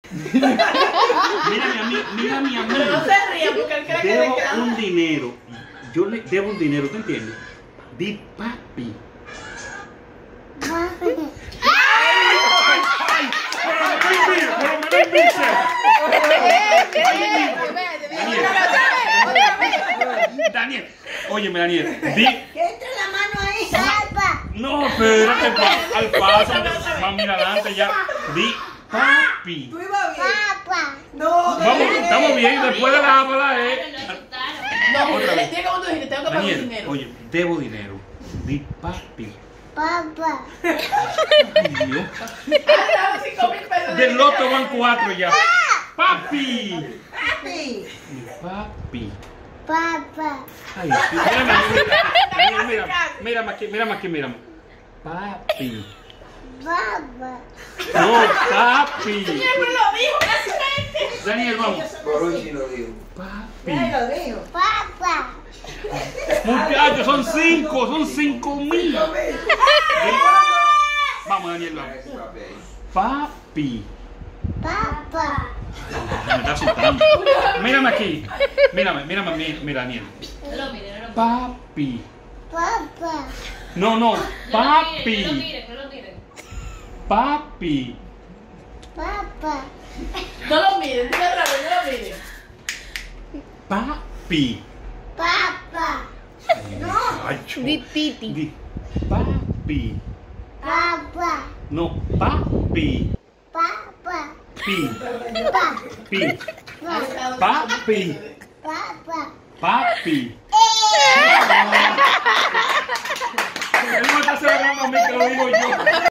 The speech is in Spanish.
Mírame a mí, mírame a mí. Pero no se ría porque él cree que le Debo queda. un dinero. Yo le debo un dinero, ¿tú entiendes? Di papi. Daniel, óyeme Daniel, di. Que entre la mano ahí. No, espérate, al paso, vamos mira adelante ya. Di papi. Tú ibas bien. No, Vamos, estamos bien, después de la habla, No, Otra vez. tiene como tú dijiste, tengo que pagar Daniel, dinero. oye, debo dinero. Di papi. Papá. Ay, Dios. Ah, 5.000 pesos. Del loto van 4 ya. Papi. Papi. Papi. Papá. Ay, sí, mírame, mírame aquí, mírame aquí, mírame. Papi. Papá. No, papi. Siempre lo dijo, casi 20. Daniel, vamos. Por hoy sí lo digo. Papi. Ya lo dijo. Papá. Muchachos, son 5, son 5.000. Vamos, Daniel, vamos. Papi. Papá. Me está asustando. Mírame aquí. Mírame, mira, Daniel. No lo mire, no lo mire. Papi. Papá. No, No lo papi. mire, no lo mire. Papi. Papá. No lo miren, dile otra vez, no lo miren. Papi. Papá. Ay, chu. Di titi. Di papi. Papá. No, papi. Papá. Pi. Papá. Pi. Papi. Papá. Papi. Él no está celebrando a mí, que lo digo yo.